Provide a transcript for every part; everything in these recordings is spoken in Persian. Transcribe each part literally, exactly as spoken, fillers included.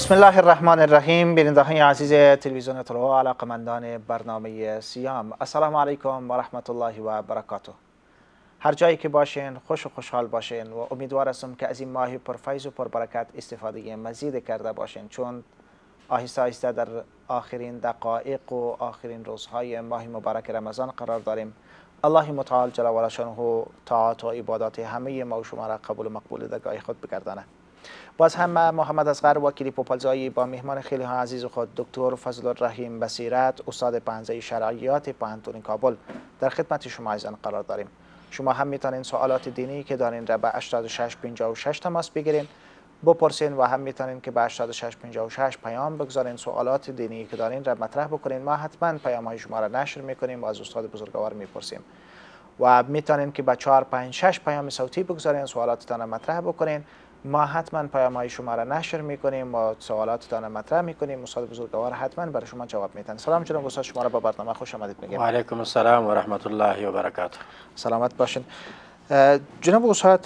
بسم الله الرحمن الرحیم. بیننده های عزیز تلویزیون طلوع، علاقمندان برنامه سیام، السلام علیکم و رحمت الله و برکاته. هر جایی که باشین خوش و خوشحال باشین و امیدوار هستم که از این ماه پرفیض و پربرکت استفاده مزید کرده باشین، چون آهسته آهسته در آخرین دقایق و آخرین روزهای ماه مبارک رمضان قرار داریم. الله متعال جل و علا شانه طاعات و عبادات همه ما و شما را قبول و مقبول درگاه خود بگردانه. باز هم محمد اصغر وکیلی پوپلزایی با مهمان خیلی ها عزیز خود دکتر فضل الرحیم بصیرت، استاد پانزده شرعیات پانتون کابل در خدمت شما عزیزان قرار داریم. شما هم میتونین سوالات دینی که دارین را به هشتاد و شش پنجاه و شش تماس بگیرین بپرسین و هم میتونین که به هشتاد و شش پنجاه و شش پیام بگذارین، سوالات دینی که دارین را مطرح بکنین. ما حتما پیام های شما را نشر میکنیم و از استاد بزرگوار میپرسیم و میتونین که به چهار پنج شش پیام صوتی بگذارین، سوالاتتان را مطرح بکنین. ما حتما پیام های شما را نشر میکنیم و سوالاتتان مطرح میکنیم. استاد بزرگوار حتما برای شما جواب میدن. سلام جناب استاد، شما را به برنامه خوش آمدید میگیم. و علیکم السلام و رحمت الله و برکاته. سلامت باشین. جناب استاد،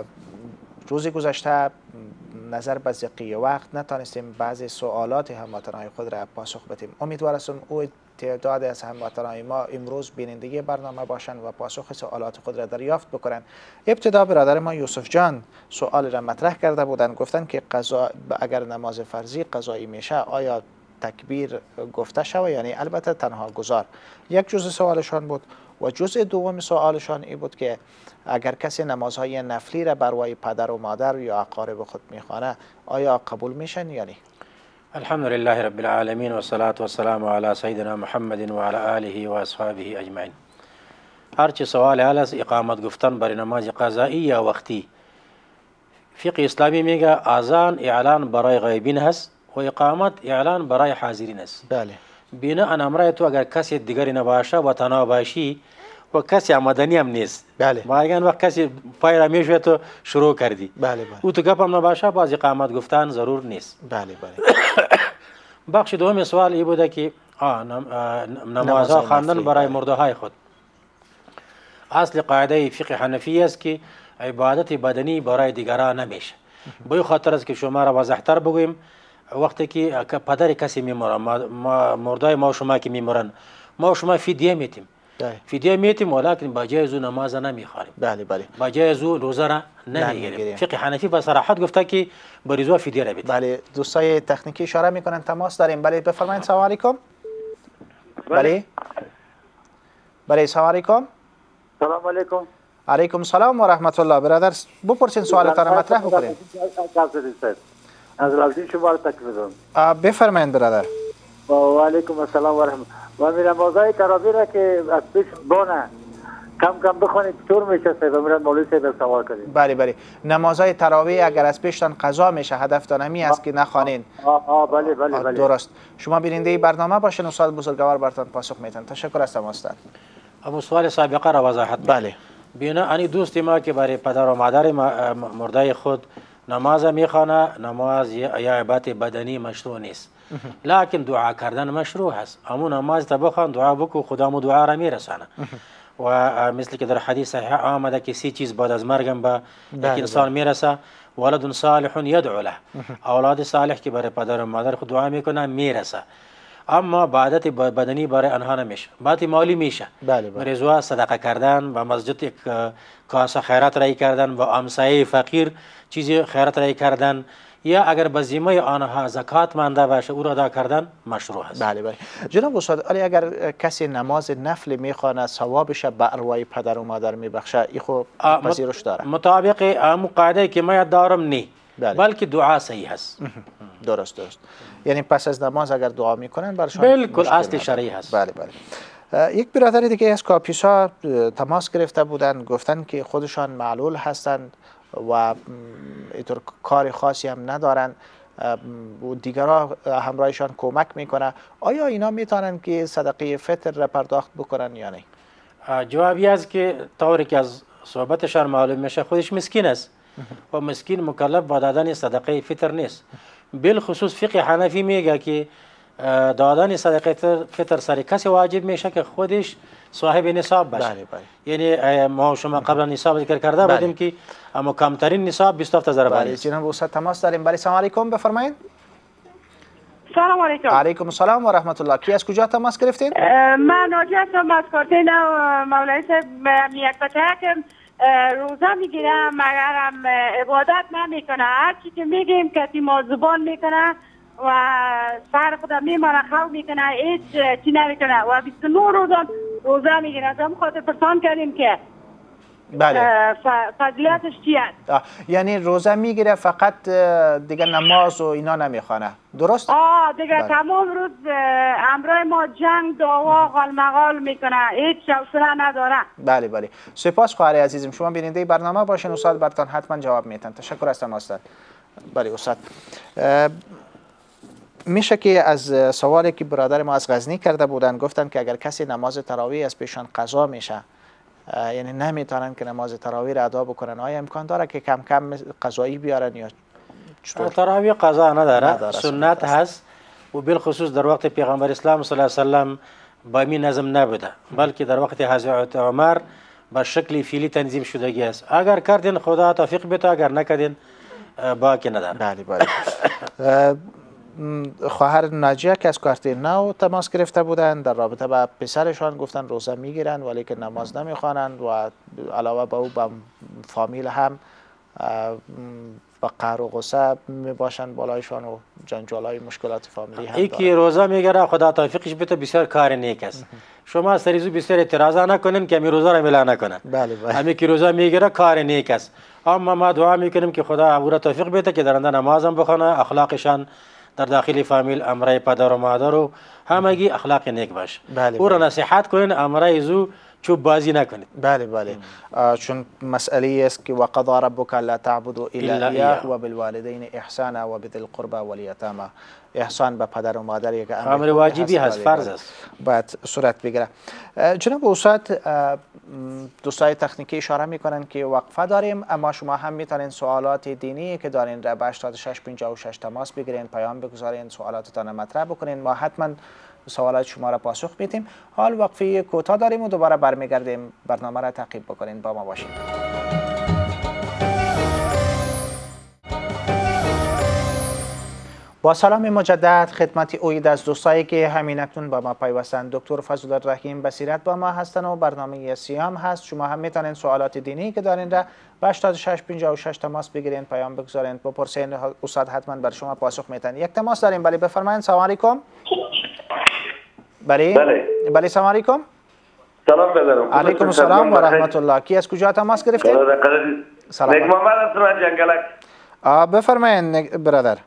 روز گذشته نظر به ضیق وقت نتانستیم بعضی سوالات هموطنان خود را پاسخ بدیم. امیدوار هستم او تعداد از هموطنان ما امروز بیننده برنامه باشند و پاسخ سوالات خود را دریافت بکنند. ابتدا برادر ما یوسف جان سوال را مطرح کرده بودند، گفتند که قضا اگر نماز فرضی قضایی میشه آیا تکبیر گفته شود؟ یعنی البته تنها گذار. یک جزء سوالشان بود و جزء دوم سوالشان این بود که اگر کسی نمازهای نفلی را بر پدر و مادر یا اقارب خود میخوانه آیا قبول میشن یا نه؟ الحمد لله رب العالمین و الصلاة والسلام علی سیدنا محمد و علی آله و اصحابه اجمعین. هرچی سوال حال از اقامت گفتن برای نماز قضایی یا وقتی، فقه اسلامی میگه اذان اعلان برای غایبین هست و اقامت اعلان برای حاضرین است. بله. بنا ان امر تو اگر کسی دیگری نباشه و تنها باشی و کسی مدنی هم نیست. بله. ما اگر وقت کسی پای را میشوه تو شروع کردی. بله بله. او تو گپ هم نباشه باز اقامت گفتن ضرور نیست. بله بله. بخش دوم سوال این بوده که نمازها خواندن برای مرده های خود. اصل قاعده فقه حنفی است که عبادت بدنی برای دیگران نمیشه. به این خاطر است که شما را واضح‌تر بگویم، وقتی که پدر کسی میمره، مرده ما شما که میمرن، ما شما فدیه میتیم. فدیه میتیم ولیکن با جای او نماز نمیخوانیم. بله بله. با جای او روزه را نمیگیریم. فقه حنفی به صراحت گفته که بریزو فدیه را بدید. بله. دوستای تکنیکی اشاره میکنن تماس داریم. بله بفرمایید. سلام علیکم. بله. بله سلام علیکم. سلام علیکم. علیکم السلام و رحمت الله. برادر بپرسین سوالتان مطرح بکنین. از لازم شما را تکلیف دارم. بفرمایید برادر. و علیکم السلام و رحمت. و می نمازهای تراویح را که از پیش بانه کم کم بخونید چطور میشه؟ و میرن مولوی صاحب سوال کردیم. بله بله. نمازهای تراویح اگر از پیشتان قضا میشه هدفتان همی است که نخوانین. آه آه بله بله بله. درست. شما بیننده برنامه باشین، استاد بزرگوار براتون پاسخ میتن. تشکر از تماستان. اما سوال سابقه را وضاحت. بله. بینا انی دوست ما که برای پدر و مادر مرده خود نماز میخوانه، نماز یا عبادت بدنی مشروع نیست، لکن دعا کردن مشروع هست. اما نماز تا بخوان دعا بکو خدا مو دعا را میرسانه. و مثل که در حدیث صحیح آمده که سی چیز بعد از مرگم به یک انسان میرسه، ولد صالح یدعو له، اولاد صالح که برای پدر و مادر خود دعا میکنه میرسه. اما عبادت بدنی برای آنها نمیشه، عبادت مالی میشه. بله بله. رضا صدقه کردن و مسجد یک کاسه خیرات رای کردن و همسایه فقیر چیزی خیرات رای کردن، یا اگر به ذمه آنها زکات مانده باشه او را ادا کردن مشروع است. بله بله. جناب استاد، علی اگر کسی نماز نفل میخوانه ثوابش به ارواح پدر و مادر میبخشه، این خب پذیرش داره؟ مطابق ام قاعده که ما یاد دارم نی. بله. بلکه دعا صحیح است. درست درست. یعنی پس از نماز اگر دعا میکنن برشان بالکل اصل شرعی هست. بله بله. یک برادر دیگه از کاپیسا تماس گرفته بودن، گفتن که خودشان معلول هستند و اینطور کار خاصی هم ندارن و دیگرها همراهشان کمک میکنه. آیا اینا میتونن که صدقه فطر را پرداخت بکنن یا نه؟ جوابی است که طوری که از صحبتشان معلوم میشه خودش مسکین است و مسکین مکلف با دادن صدقه فطر نیست. بالخصوص فقه حنفی میگه که دادن صدقه فطر سر کسی واجب میشه که خودش صاحب نصاب باشه. بله بله. یعنی ما شما قبلا نصاب ذکر کرده بودیم که اما کمترین نصاب بیست و هفت هزار بله. جناب استاد تماس داریم. بله سلام علیکم بفرمایید. سلام علیکم. علیکم السلام و رحمت الله. کی از کجا تماس گرفتین؟ من ناجیه هستم از کارتین. مولوی صاحب یک بچه که روزه میگیره مگرم عبادت نمیکنه، هر چی که میگیم که ما زبان میکنه و سر خدا میمانه، خواب میکنه، هیچ چی نمیکنه و بیست و نه روزان روزه میگیره. از هم خاطر پرسان کردیم که بله فضیلتش چی است؟ یعنی روزه میگیره فقط دیگه نماز و اینا نمیخوانه، درست؟ آه دیگه بله. تمام روز امرای ما جنگ دعوا غالمغال میکنه، هیچ حوصله نداره. بله بله سپاس خواهر عزیزم، شما بیننده برنامه باشین، استاد برتان حتما جواب میتن. تشکر از تماستان. بله استاد، میشه که از سوالی که برادر ما از غزنی کرده بودن، گفتن که اگر کسی نماز تراویح از پیشان قضا میشه، یعنی نمیتونن که نماز تراویح را ادا بکنن، آیا امکان داره که کم کم قضایی بیارن یا چطور؟ تراویح قضا نداره, نداره سنت هست و بالخصوص در وقت پیغمبر اسلام صلی الله علیه و سلم با این نظم نبوده، بلکه در وقت حضرت عمر با شکل فعلی تنظیم شدگی است. اگر کردین خدا توفیق بده، اگر نکردین باکی نداره. بله بله. خواهر ناجیه که از کارت نو تماس گرفته بودند، در رابطه با پسرشان گفتن روزه میگیرن ولی که نماز نمیخوانند و علاوه به او با فامیل هم با قهر و غصه میباشند بالایشان و جنجالای مشکلات فامیلی هم ای که روزه میگیره خدا توفیقش بده، بسیار کار نیک است. شما سریزو بسیار اعتراض نکنین که می روزه را ملا نکنن. بله بله. همین که روزه میگیره کار نیک است. اما ما دعا میکنیم که خدا او را توفیق بده که درنده نماز هم بخونه، اخلاقشان در داخل فامیل، امرای پدر و مادر و همگی اخلاق نیک باشه. بله او را بله. نصیحت کنین، امرای زو چوب بازی نکنید. بله بله. چون مسئله است که وقضى ربک الا تعبدوا الا اياه و بالوالدین احسانا و بذی القربى والیتامى، احسان به پدر و مادر یک امر واجبی هست، فرض است، باید صورت بگیره. جناب استاد، دوستای تکنیکی اشاره میکنن که وقفه داریم، اما شما هم میتونین سوالات دینی که دارین را به هشتاد و شش پنجاه و شش تماس بگیرین، پیام بگذارین، سوالاتتان مطرح بکنین، ما حتما سوالات شما را پاسخ میدیم. حال وقفه کوتاه داریم و دوباره برمیگردیم. برنامه را تعقیب بکنین، با ما باشین. با سلام مجدد خدمت اوید از دوستایی که همین اکنون با ما پیوستند. دکتر فضل الرحیم بصیرت با ما هستن و برنامه سیام هست. شما هم میتونین سوالات دینی که دارین را به هشتاد و شش پنجاه و شش تماس بگیرین، پیام بگذارین، بپرسین، استاد حتما بر شما پاسخ میتن. یک تماس داریم. بله بفرمایید. سلام علیکم. بله بله بله سلام علیکم. سلام بدارم. علیکم السلام و رحمت الله. کی از کجا تماس گرفتید؟ سلام. نیک محمد هستم جنگلک. آ بفرمایید برادر.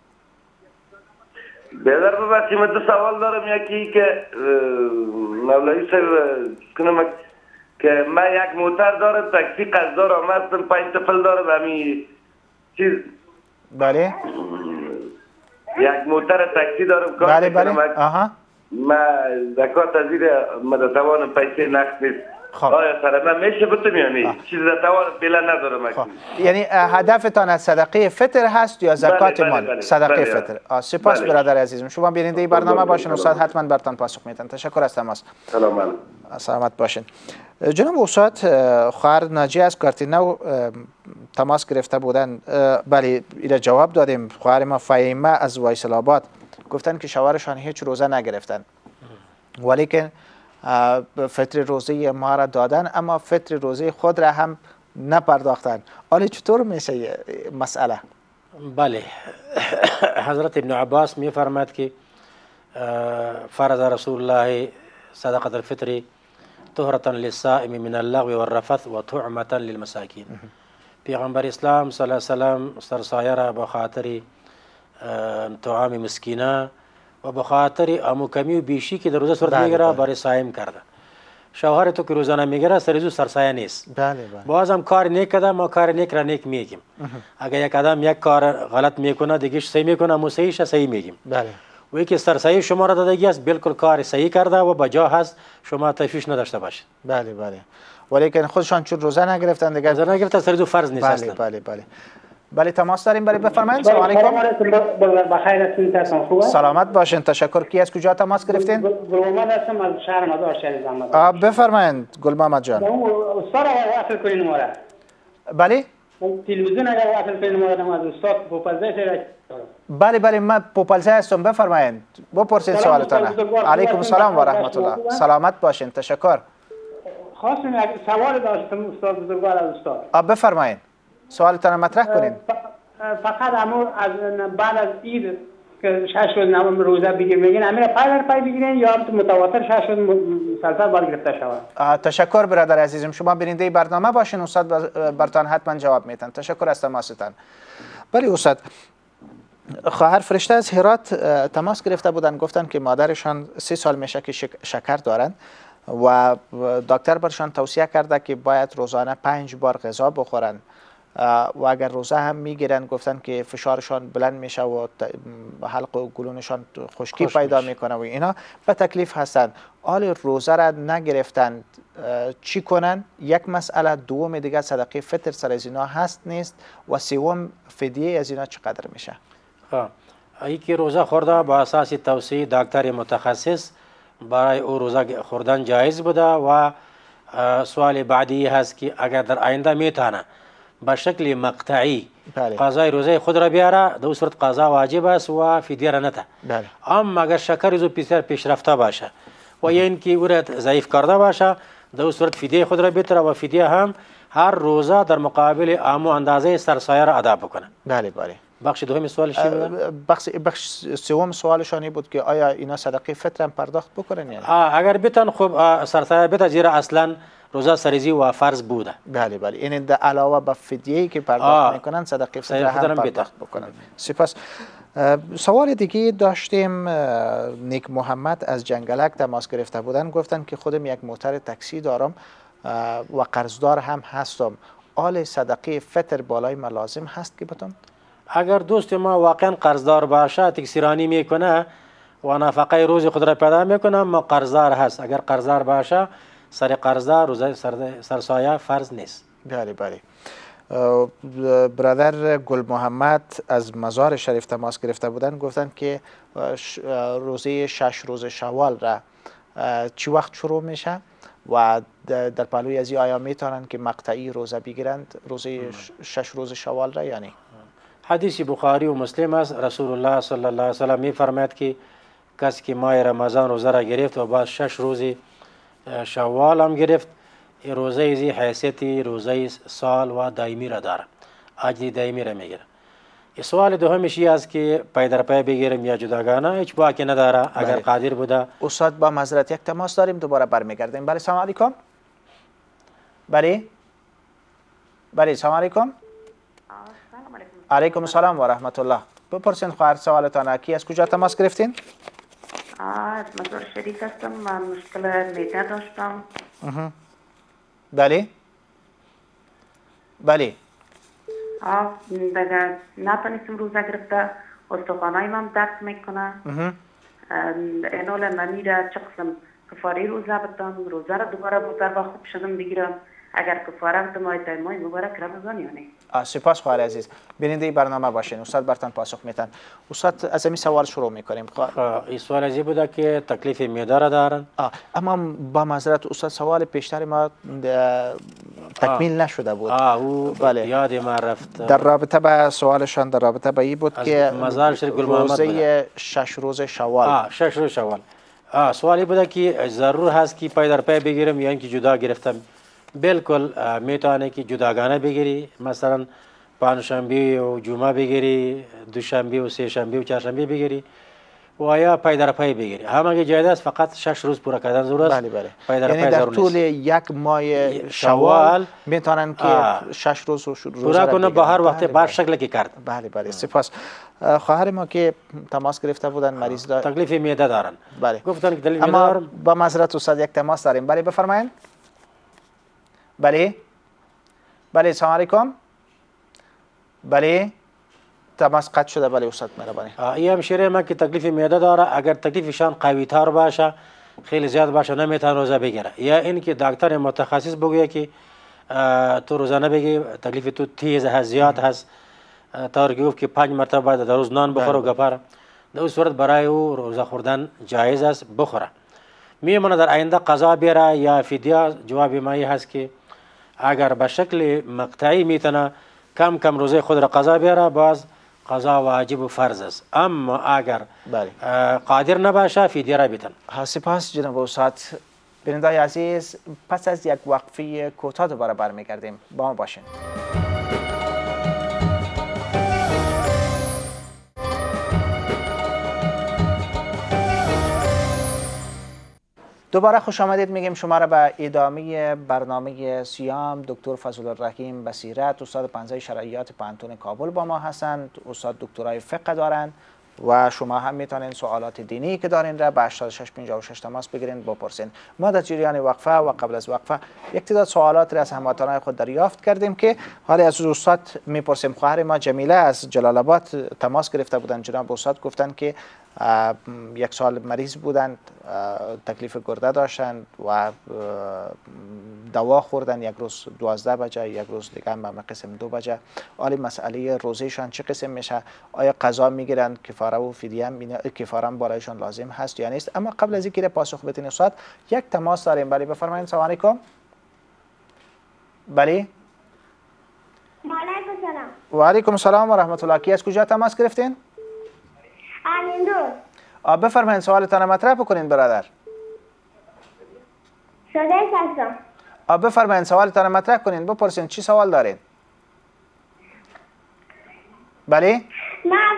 برادر بابا من دو سوال دارم. یکی که مولوی صاحب کنم که من یک موتر دارم، تاکسی قصدار آمدم، پنج طفل دارم، همین چیز بله یک موتر تاکسی دارم کار بله بله آها من زکات از زیر مدتوان پیسه نقد نیست. خب آیا سر من میشه بتم یعنی چیز توان بلا ندارم. خب یعنی هدفتان از صدقه فطر هست یا زکات بله مال؟ بله بله صدقه بله فطر. آه سپاس بله. برادر عزیزم، شما بیننده برنامه باشین، استاد حتما برتان پاسخ میدن. تشکر از تماس. سلام علیکم. سلامت باشین. جناب استاد، خواهر ناجیه از کارت نو تماس گرفته بودن. بله اینا جواب دادیم. خواهر ما فهیمه از وایسل آباد گفتن که شوهرشان هیچ روزه نگرفتن ولی که فطر روزه ما را دادن اما فطر روزه خود را هم نپرداختن. حالا چطور میشه مسئله؟ بله حضرت ابن عباس می فرماید که فرض رسول الله صدقه الفطر طهرة للصائم من اللغو والرفث و طعمة للمساکین. پیغمبر اسلام صلی الله علیه و سلم سرسایه را به خاطر طعام مسکینه و به خاطر اموکمی و بیشی که در روزه صورت میگیره برای صائم کرده. شوهر تو که روزه نمیگیره سرزو سرسایه نیست. بله بله. باز هم کار نیک کده، ما کار نیک را نیک میگیم. اگر یک آدم یک کار غلط میکنه دیگه صحیح میکنه، مو صحیحش صحیح میگیم. بله. و که سرسایه شما را دادگی است بالکل کار صحیح کرده و بجا هست، شما تشویش نداشته باشید. بله بله. ولی که خودشان چون روزه نگرفتن دیگه روزه نگرفتن سرزو فرض نیست. بله بله بله. بله تماس داریم. برای بفرمایید. سلام علیکم. بخیر هستین، خوبه؟ سلامت باشین. تشکر. کی از کجا تماس گرفتین؟ گلمحمد هستم از شهر مدار شهر زحمت. آ بفرمایید گلمحمد جان. استاد وصل کنین ما را. بله؟ تلویزیون اگر وصل کنین ما را از استاد بوپزده بله بله من پوپلزه هستم، بفرمایید بپرسید سوالتان. علیکم السلام و رحمت الله. سلامت باشین. تشکر. خواستم یک سوال داشتم استاد بزرگوار از استاد. آ بفرمایید سوالتان مطرح کنید. فقط امور از بعد از عید که شش روز نماز روزه بگیریم میگن امیر پای در پای بگیرین یا متواتر شش روز مسلسل باید گرفته شود؟ تشکر برادر عزیزم، شما بیننده برنامه باشین، استاد برتان حتما جواب میتن. تشکر از تماستان. بله استاد، خواهر فرشته از هرات تماس گرفته بودن، گفتن که مادرشان سی سال میشه که شکر دارند و دکتر برشان توصیه کرده که باید روزانه پنج بار غذا بخورند و اگر روزه هم میگیرن گفتن که فشارشان بلند میشه و حلق و گلونشان خشکی پیدا میکنه و اینا به تکلیف هستند. آل روزه را نگرفتند چی کنن؟ یک مسئله. دوم دیگه صدقه فطر سر از اینا هست نیست؟ و سوم فدیه از اینا چقدر میشه؟ ای که روزه خورده با اساس توصیه دکتر متخصص برای او روزه خوردن جایز بوده و سوال بعدی هست که اگر در آینده میتونه به شکل مقطعی بله. قضای روزه خود را بیاره، در صورت قضا واجب است و فدیه را نده. بله. اما اگر شکر زو بسیار پیشرفته باشه و یا اینکه او را ضعیف کرده باشه، در صورت فدیه خود را بیتره و فدیه هم هر روزه در مقابل امو اندازه سرسایه را ادا بکنه. بله بله. بخش دوم سوالش چی بود؟ بخش بخش سوم سوالشانی بود که آیا اینا صدقه فطر هم پرداخت بکنن یعنی؟ اگر بتن خوب سرسایه بده، زیرا اصلا روزه سریزی و فرض بوده. بله بله، این در علاوه به فدیه‌ای که پرداخت میکنن صدقه فطر هم پرداخت بکنن. سپاس. سوال دیگه داشتیم. نیک محمد از جنگلک تماس گرفته بودن، گفتن که خودم یک موتر تاکسی دارم و قرضدار هم هستم، آل صدقه فطر بالای ما لازم هست که بتون؟ اگر دوست ما واقعا قرضدار باشه، تکسیرانی میکنه و نفقه روز خود را پیدا میکنه، اما قرضدار هست. اگر قرضدار باشه سر قرضدار روزه سرسایه فرض نیست. بله بله. برادر گل محمد از مزار شریف تماس گرفته بودن، گفتن که روزه شش روز شوال را چی وقت شروع میشه و در پلوی از آیا میتونن که مقطعی روزه بگیرند روزه شش روز شوال را؟ یعنی حدیث بخاری و مسلم است. رسول الله صلی الله علیه و سلم میفرماید که کسی که ماه رمضان روزه را گرفت و بعد شش روز شوال هم گرفت، روزه زی حیثیت روزه سال و دائمی را داره، اجر دائمی را میگیره. سوال دومش این است که پای در پای بگیریم یا جداگانه، هیچ باکی نداره اگر بله. قادر بوده. استاد با معذرت یک تماس داریم، دوباره برمیگردیم. بله سلام علیکم. بله بله سلام علیکم. علیکم السلام و رحمت الله. بپرسین خواهر سوالتان. کی از کجا تماس گرفتین؟ از مزار شریف هستم. من مشکل معده داشتم. بله بله. دیگه نتونستم روزه گرفته، استخوانای من درد میکنه. اینال نمی را چه قسم کفاره روزه بدم، روزه را دوباره بودر و خوب شدم بگیرم. اگر کفاره بدم آیت ماه مبارک رمضان یعنی. سپاس خواهر عزیز، بیننده برنامه باشین. استاد برتان پاسخ میتن. استاد از این سوال شروع میکنیم. این سوال ازی بوده که تکلیف معده را دارن. اما با معذرت استاد سوال پیشتر ما تکمیل نشده بود. آه او بله. یاد ما رفت. در رابطه با سوالشان در رابطه با این بود که مزار شریف گل محمد روزه شش روز شوال. آه شش روز شوال. آه سوالی بوده که ضرور هست که پای در پای بگیرم یا اینکه جدا گرفتم. بالکل میتونه که جداگانه بگیری، مثلا پنجشنبه و جمعه بگیری، دوشنبه و سه شنبه و چهارشنبه بگیری و یا پای در پای بگیری. همه جایز است، فقط شش روز پورا کردن ضرور است. بله بله. پای در یعنی پای در ضرور طول نیست. یک ماه شوال میتونن که شش روز روزه پورا کنه با هر وقت بر شکل که کرد. بله بله. سپاس. خواهر ما که تماس گرفته بودن مریض دار تکلیف معده دارن. بله. گفتن که دلیل اما معده با معذرت استاد یک تماس داریم. بله بفرمایید. بله بله سلام علیکم. بله تماس قطع شده. بله استاد مهربانی. این همشیره ما که تکلیف معده داره، اگر تکلیفشان قوی تر باشه، خیلی زیاد باشه، نمیتونه روزه بگیره. یا اینکه دکتر متخصص بگه که تو روزه نبگی، تکلیف تو تیز هست، زیاد هست، طور که گفت که پنج مرتبه باید در روز نان بخوره و گپاره، در اون صورت برای او روزه خوردن جایز است، بخوره. میمونه در آینده قضا بیاره یا فدیه. جواب ما هست که اگر به شکل مقطعی میتونه کم کم روزه خود را قضا بیاره، باز قضا واجب و فرض است، اما اگر بله. قادر نباشه فدیه را بدن. سپاس جناب استاد. بینندگان عزیز، پس از یک وقفه کوتاه دوباره برمیگردیم، با ما باشین. دوباره خوش آمدید میگیم شما را به ادامه برنامه سیام. دکتر فضل الرحیم بصیرت، استاد پنجه شرعیات پانتون کابل با ما هستند. استاد دکترای فقه دارند و شما هم میتونین سوالات دینی که دارین را به هشتاد و شش پنجاه و شش تماس بگیرین بپرسین. ما در جریان وقفه و قبل از وقفه یک تعداد سوالات را از هموطنان خود دریافت کردیم که حالا از استاد میپرسیم. خواهر ما جمیله از جلال آباد تماس گرفته بودن. جناب استاد گفتن که یک سال مریض بودند، تکلیف گرده داشتند و دوا خوردن، یک روز دوازده بجه، یک روز دیگه هم قسم دو بجه. حالی مسئله روزهشان چه قسم میشه؟ آیا قضا میگیرند؟ کفاره و فدیه هم کفاره هم برایشان لازم هست یا نیست؟ اما قبل از اینکه پاسخ بدین استاد یک تماس داریم. بله بفرمایید. سلام علیکم. بله. و علیکم السلام و رحمت الله. کی از کجا تماس گرفتین؟ امیندور. بفرمایید سوالتان مطرح بکنین برادر. صدای هستم. بفرمایید سوالتان مطرح کنین، بپرسین چی سوال دارین؟ بله؟ نه.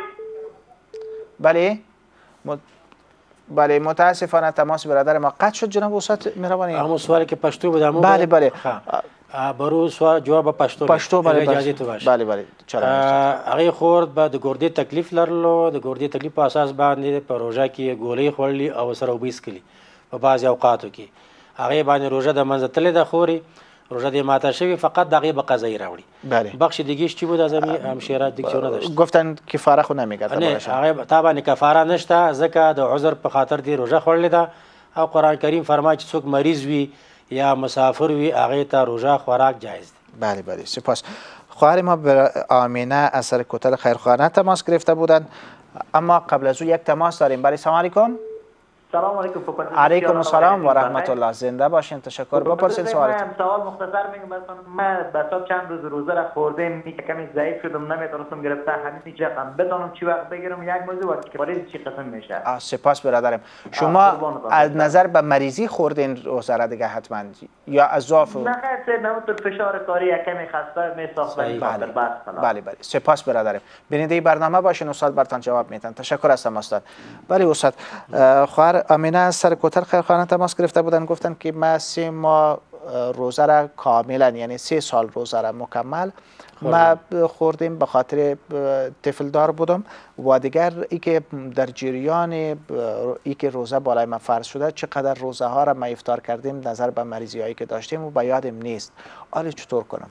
بله؟ مت... بله متاسفانه تماس برادر ما قطع شد. جناب استاد مهربانی. همون سوالی که پشتو بود همون. بله بله. برو سوال جواب پشتو. پشتو بله اجازه تو باشه. بله بله. چرا؟ هغه خورد به د ګردې تکلیف لرلو، د ګردې تکلیف په اساس باندې په روژه کې ګولۍ خوړلي او سره اوبه څښلي په بعضې اوقاتو کې. هغې باندې روژه د منځه تللې ده خوري، روژه دې ماته شوي، فقط د هغې به قضایي راوړي. بله. بخش دیگهش چی بود از همین همشیره دیگه چه نداشت؟ گفتن کفاره خو نمیگرده. نه هغه طبعا کفاره نشته، ځکه د عذر په خاطر دی روژه خوړلې ده او قرآن کریم فرمایي چې څوک مریض وي یا مسافر وي هغې ته روژه خوراک جایز دی. بله بله سپاس. خواهر ما آمینه از سر کوتل خیرخانه تماس گرفته بودند، اما قبل از او یک تماس داریم. بله سلام علیکم. سلام علیکم. علیکم السلام و رحمت الله. زنده باشین. تشکر. بپرسین سوالتون. سوال مختصر میگم. مثلا من بسات چند روز روزه را خوردم، می کمی ضعیف شدم، نمیتونستم گرفته همین چقدر بدونم چی وقت بگیرم. یک موضوع وقتی که مریض چی قسم میشه. سپاس برادرم. شما از نظر به مریضی خوردین روزه را دیگه حتما یا از ضعف؟ نه خیر، نمود فشار کاری یک کمی خسته می ساختم خاطر بس. بله بله سپاس برادرم. بیننده برنامه باشین، استاد براتون جواب میدن. تشکر هستم استاد. بله استاد. خواهر آمینه از سر کوتل خیرخانه تماس گرفته بودن، گفتن که ما سه ماه روزه را کاملا، یعنی سه سال روزه را مکمل ما خوردیم به خاطر طفل دار بودم و دیگر ای که در جریان ای که روزه بالای ما فرض شده چقدر روزه ها را ما افطار کردیم نظر به مریضی هایی که داشتیم و به یادم نیست. حالا چطور کنم؟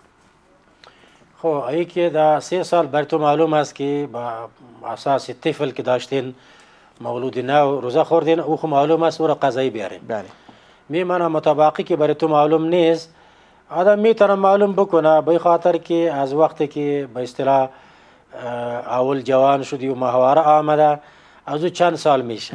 خب ای که در سه سال بر تو معلوم است که با اساس طفل که داشتین مولود نو روزه خوردین او خو معلوم است او را قضایی بیارین. بله. میمانه مطابقی که برای تو معلوم نیست آدم میتونه معلوم بکنه به خاطر که از وقتی که به اصطلاح اول جوان شدی و ماهواره آمده از او چند سال میشه،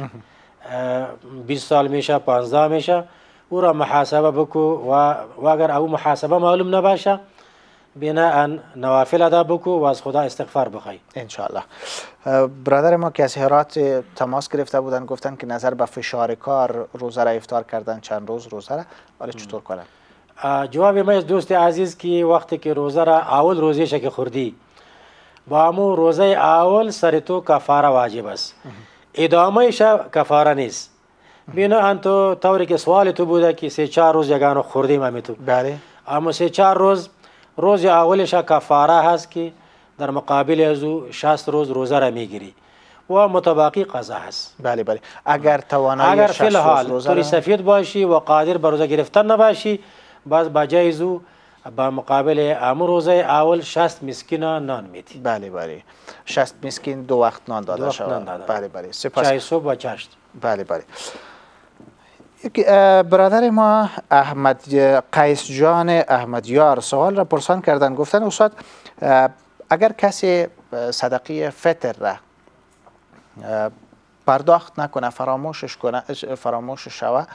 بیست سال میشه، پانزده میشه، او را محاسبه بکو و, و اگر او محاسبه معلوم نباشه بناء نوافل ادا بکو و از خدا استغفار بخوای انشاءالله. برادر ما که از هرات تماس گرفته بودن گفتن که نظر به فشار کار روزه را افطار کردن چند روز روزه را، ولی چطور کنن؟ جواب ما از دوست عزیز که وقتی که روزه را اول روزیش که خوردی با همون روزه اول سر تو کفاره واجب است، ادامهش کفاره نیست. بنا تو طوری که سوال تو بوده که سه چهار روز یگانو خوردیم همین تو، بله، اما سه چهار روز روز اولش کفاره هست که در مقابل از او شصت روز روزه را میگیری و متباقی قضا هست. بله بله. اگر توانایی اگر شصت روز روزه طوری سفید باشی و قادر به روزه گرفتن نباشی باز بجای او با مقابل امو روزه اول شصت مسکین نان میدی. بله بله. شصت مسکین دو وقت نان داده شود. بله بله. سپاس. چای صبح و چاشت. بله بله. برادر ما احمد قیس جان احمدیار سوال را پرسان کردن، گفتن استاد اگر کسی صدقه فطر را پرداخت نکنه، فراموشش کنه، فراموش شوه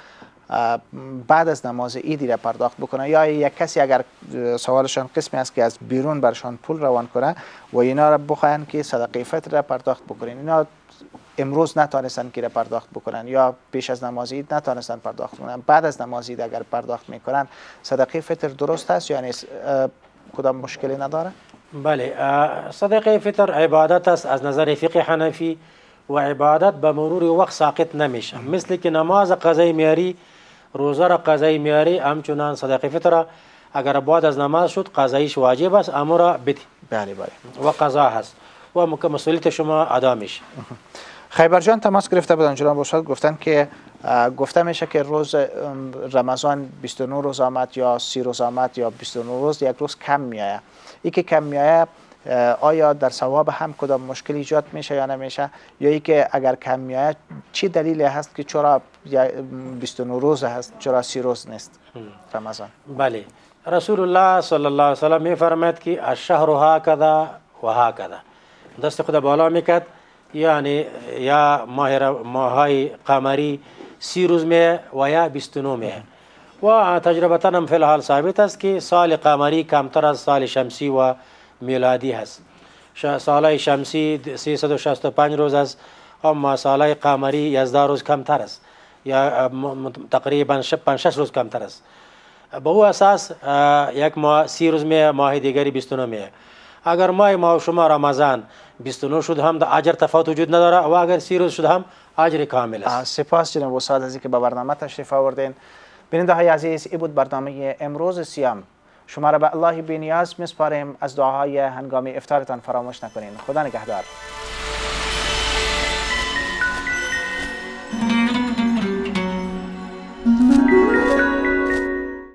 بعد از نماز عیدی را پرداخت بکنه، یا یک کسی اگر سوالشان قسمی است که از بیرون برشان پول روان کنه و اینا را بخواین که صدقه فطر را پرداخت بکنین، اینا امروز نتانستن که را پرداخت بکنن یا پیش از نماز عید نتانستن پرداخت کنن، بعد از نماز عید اگر پرداخت میکنن صدقه فطر درست است یا یعنی کدام مشکلی نداره؟ بله، صدقه فطر عبادت است از نظر فقه حنفی و عبادت به مرور وقت ساقط نمیشه. مثل که نماز قضایی میاری، روزه را قضایی میاری، همچنان صدقه فطر اگر بعد از نماز شد قضاییش واجب است، امر را بدی. بله بله. و قضا هست و مسئولیت شما ادا میشه. خیبر جان تماس گرفته بودن جناب استاد، گفتن که گفته میشه که روز رمضان بیست و نه روز آمد یا سی روز آمد یا بیست و نه روز، یک روز کم میایه. ای که کم میایه آیا در ثواب هم کدام مشکل ایجاد میشه یا نمیشه، یا ای که اگر کم میایه چی دلیلی هست که چرا بیست و نه روز هست چرا سی روز نیست رمضان؟ بله، رسول الله صلی الله علیه و سلم میفرماید که الشهر هکذا و هکذا، دست خدا بالا میکرد، یعنی یا ماه ماهای قمری سی روز می و یا بیست و نه می و تجربتا هم فی الحال ثابت است که سال قمری کمتر از سال شمسی و میلادی هست. سال شمسی سیصد و شصت و پنج روز است، اما سال قمری یازده روز کمتر است یا تقریبا پنج شش روز کمتر است. به او اساس یک ماه سی روز می، ماه دیگری بیست و نه می. اگر ماه ما شما رمضان بیست و نه شد هم در اجر تفاوت وجود نداره و اگر سی روز شد هم اجر کامل است. سپاس جناب استاد از اینکه به برنامه تشریف آوردین. بیننده های عزیز، این بود برنامه امروز سیام. شما را به الله بی‌نیاز میسپاریم. از دعاهای هنگامی افطارتان فراموش نکنین. خدا نگهدار.